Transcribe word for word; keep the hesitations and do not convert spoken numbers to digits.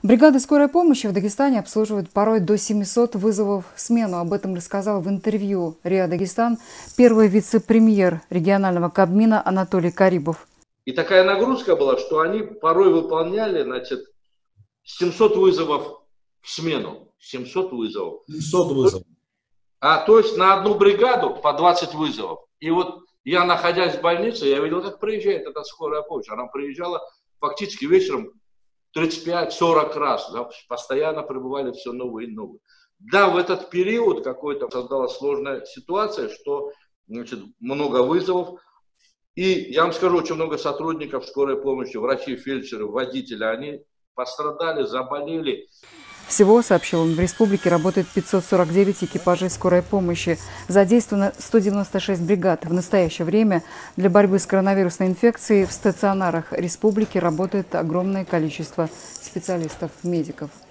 Бригады скорой помощи в Дагестане обслуживают порой до семисот вызовов в смену. Об этом рассказал в интервью РИА Дагестан первый вице-премьер регионального Кабмина Анатолий Карибов. И такая нагрузка была, что они порой выполняли, значит, семьсот вызовов в смену. семьсот вызовов. семьсот вызовов. А то есть на одну бригаду по двадцать вызовов. И вот я, находясь в больнице, я видел, как приезжает эта скорая помощь. Она приезжала фактически вечером тридцать пять сорок раз. Да, постоянно прибывали все новые и новые. Да, в этот период какой-то создалась сложная ситуация, что, значит, много вызовов. И я вам скажу, очень много сотрудников скорой помощи, врачи, фельдшеры, водители, они пострадали, заболели. Всего, сообщил он, в республике работает пятьсот сорок девять экипажей скорой помощи. Задействовано сто девяносто шесть бригад. В настоящее время для борьбы с коронавирусной инфекцией в стационарах республики работает огромное количество специалистов-медиков.